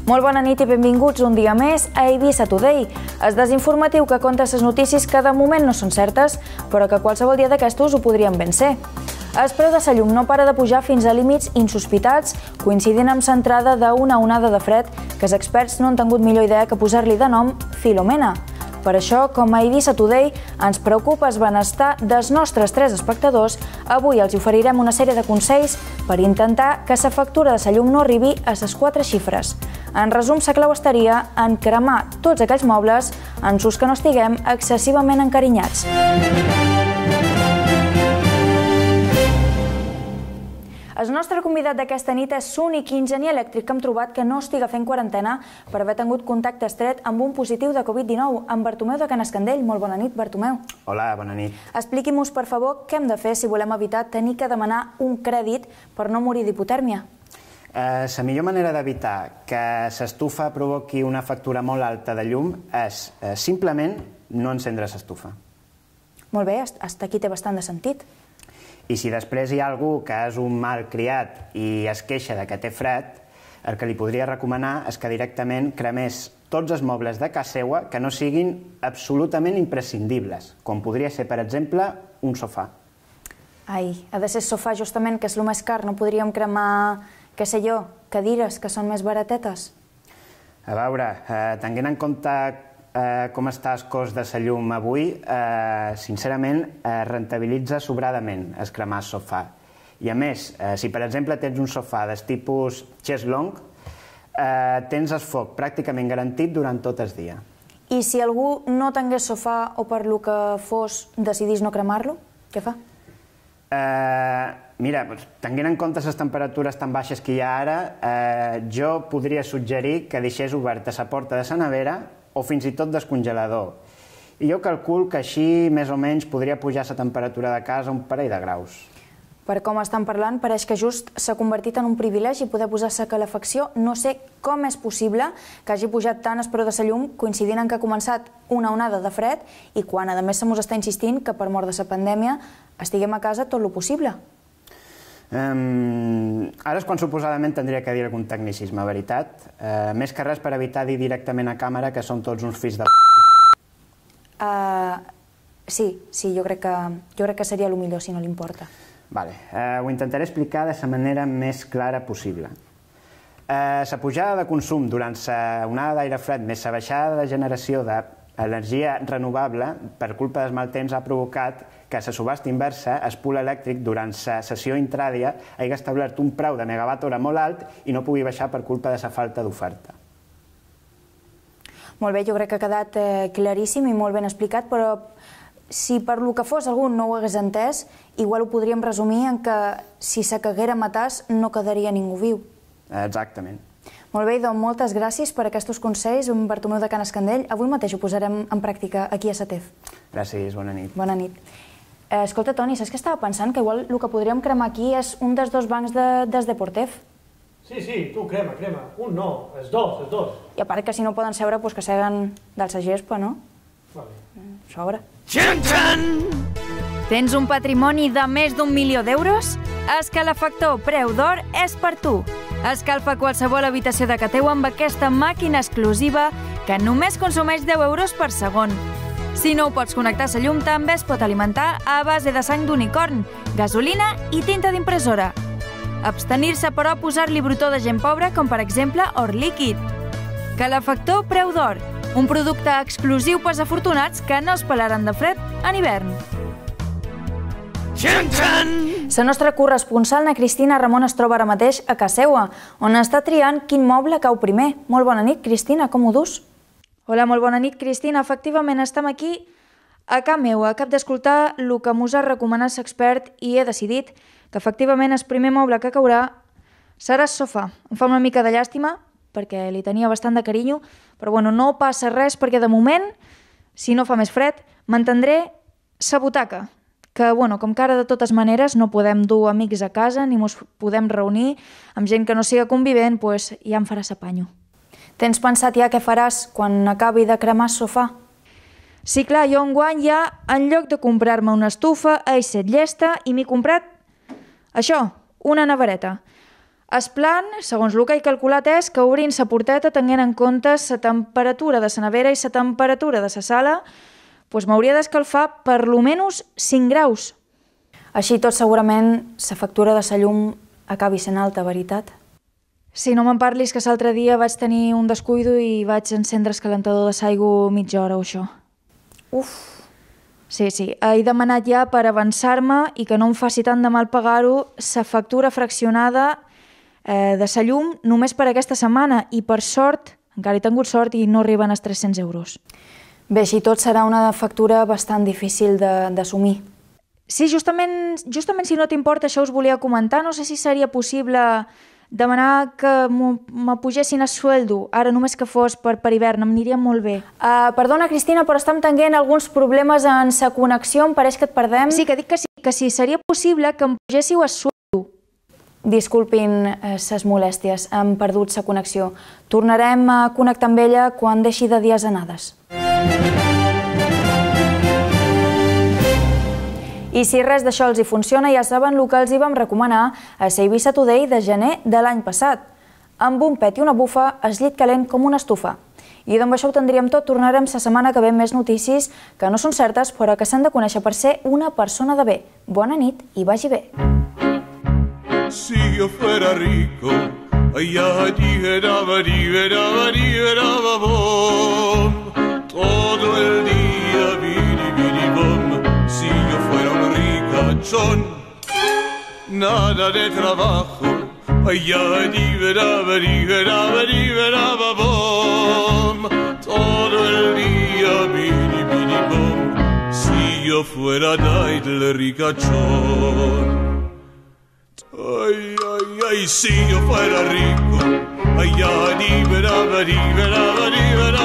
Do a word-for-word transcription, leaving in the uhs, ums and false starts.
Molt bona nit i benvinguts un dia més a Eivissa Today, el desinformatiu que conta les notícies que de moment no són certes, però que qualsevol dia d'aquestos ho podrien ben ser. El preu de la llum no para de pujar fins a límits insospitats, coincidint amb l'entrada d'una onada de fred que els experts no han tingut millor idea que posar-li de nom Filomena. Per això, com a Eivissa Today, ens preocupa el benestar dels nostres tres espectadors. Avui els oferirem una sèrie de consells per intentar que la factura de la llum no arribi a les quatre xifres. En resum, la clau estaria en cremar tots aquells mobles en els que no estiguem excessivament encarinyats. El nostre convidat d'aquesta nit és l'únic enginyer elèctric que hem trobat que no estiga fent quarantena per haver tingut contacte estret amb un positiu de Covid dinou, en Bartomeu de Canescandell. Molt bona nit, Bartomeu. Hola, bona nit. Expliqui-nos, per favor, què hem de fer si volem evitar tenir que demanar un crèdit per no morir d'hipotèrmia. La millor manera d'evitar que l'estufa provoqui una factura molt alta de llum és simplement no encendre l'estufa. Molt bé, fins aquí té bastant de sentit. I si després hi ha algú que és un mal criat i es queixa de que té fred, el que li podria recomanar és que directament cremés tots els mobles de casa seva que no siguin absolutament imprescindibles, com podria ser, per exemple, un sofà. Ai, ha de ser el sofà justament, que és el més car. No podríem cremar, què sé jo, cadires, que són més baratetes? A veure, tenint en compte com està el cost de la llum avui, sincerament, rentabilitza sobradament es cremar el sofà. I a més, si per exemple tens un sofà del tipus Cheslong, tens el foc pràcticament garantit durant tot el dia. I si algú no tingués sofà o per lo que fos decidís no cremar-lo, què fa? Mira, tenint en compte les temperatures tan baixes que hi ha ara, jo podria suggerir que deixés oberta la porta de la nevera o fins i tot del congelador. I jo calculo que així, més o menys, podria pujar la temperatura de casa un parell de graus. Per com estan parlant, pareix que just s'ha convertit en un privilegi poder posar la calefacció. No sé com és possible que hagi pujat tant el preu de la llum, coincidint en que ha començat una onada de fred i quan, a més, se mos està insistint que per mort de la pandèmia estiguem a casa tot el possible. Ara és quan suposadament tindria que dir algun tecnicisme, veritat. Més que res per evitar dir directament a càmera que som tots uns fills de... Sí, sí, jo crec que seria el millor, si no li importa. Vale, ho intentaré explicar de la manera més clara possible. La pujada de consum durant la onada d'aire fred més la baixada de generació d'energia renovable per culpa dels mal temps ha provocat que a la subhasta inversa el pool elèctric durant la sessió intràdia hagi establert un preu de megawatt hora molt alt i no pugui baixar per culpa de la falta d'oferta. Molt bé, jo crec que ha quedat claríssim i molt ben explicat, però si per lo que fos algú no ho hagués entès, igual ho podríem resumir en que si se caguera matàs no quedaria ningú viu. Exactament. Molt bé, doncs moltes gràcies per aquests consells, en Bartomeu de Canescandell. Avui mateix ho posarem en pràctica aquí a Setef. Gràcies, bona nit. Bona nit. Escolta, Toni, saps que estava pensant? Que igual el que podríem cremar aquí és un dels dos bancs des de Portef. Sí, sí, tu crema, crema. Un no, els dos, els dos. I a part que si no poden seure, doncs que seguen del sa gespa, no? Vale. Sobra. Tens un patrimoni de més d'un milió d'euros? Escalafactor Preu d'Or és per tu. Escalfa qualsevol habitació de casa teva amb aquesta màquina exclusiva que només consumeix deu euros per segon. Si no ho pots connectar a la llum, també es pot alimentar a base de sang d'unicorn, gasolina i tinta d'impressora. Abstenir-se, però, a posar-li brutó de gent pobra, com per exemple or líquid. Calefactor Preu d'Or, un producte exclusiu pels afortunats que no es pelaran de fred en hivern. La nostra corresponsal, na Cristina Ramon, es troba ara mateix a casa seva, on està triant quin moble cau primer. Molt bona nit, Cristina, com ho dus? Hola, molt bona nit, Cristina. Efectivament, estem aquí a cap meu, a cap d'escoltar el que mos ha recomanat l'expert i he decidit que efectivament el primer moble que caurà serà el sofà. Em fa una mica de llàstima, perquè li tenia bastant de carinyo, però bueno, no passa res perquè de moment, si no fa més fred, mantindré la butaca, que bueno, com que ara de totes maneres no podem dur amics a casa ni ens podem reunir amb gent que no siga convivent, doncs ja em farà s'apanyo. Tens pensat ja què faràs quan acabi de cremar el sofà? Sí, clar, jo enguany ja, en lloc de comprar-me una estufa, he set llesta i m'he comprat això, una nevereta. El plan, segons el que he calculat, és que obrint la porteta tenint en compte la temperatura de la nevera i la temperatura de la sala, doncs m'hauria d'escalfar per lo menys cinc graus. Així tot segurament la factura de la llum acabi sent alta, veritat? Si no me'n parlis que l'altre dia vaig tenir un descuido i vaig encendre el calentador de l'aigua mitja hora o això. Uf! Sí, sí, he demanat ja per avançar-me i que no em faci tant de mal pagar-ho la factura fraccionada eh, de la llum només per aquesta setmana i per sort, encara he tingut sort i no arriben als tres-cents euros. Bé, així tot serà una factura bastant difícil d'assumir. Sí, justament, justament si no t'importa això us volia comentar, no sé si seria possible demanar que m'apugessin el sueldo, ara només que fos per, per hivern, em aniria molt bé. Uh, perdona, Cristina, però estem tenint alguns problemes en la connexió, em pareix que et perdem. Sí, que dic que sí, que sí, seria possible que em pugéssiu el sueldo. Disculpin les molèsties, hem perdut la connexió. Tornarem a connectar amb ella quan deixi de dies anades. I si res d'això els hi funciona, ja saben el que els hi vam recomanar a la Eivissa Today de gener de l'any passat. Amb un pet i una bufa, el llit calent com una estufa. I amb això ho tindríem tot. Tornarem la setmana que ve més notícies que no són certes, però que s'han de conèixer per ser una persona de bé. Bona nit i vagi bé. Si yo fuera rico, todo el día biri biri bom. Si yo fuera un ricachón, nada de trabajo, todo el día biri biri bom. Si yo fuera Daidle ricachón. Ay, ay, ay, si yo fuera rico, ay, ay, di, vera, vera, vera, vera,